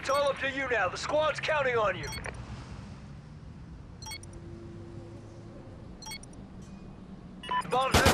all up to you now. The squad's counting on you. Bombs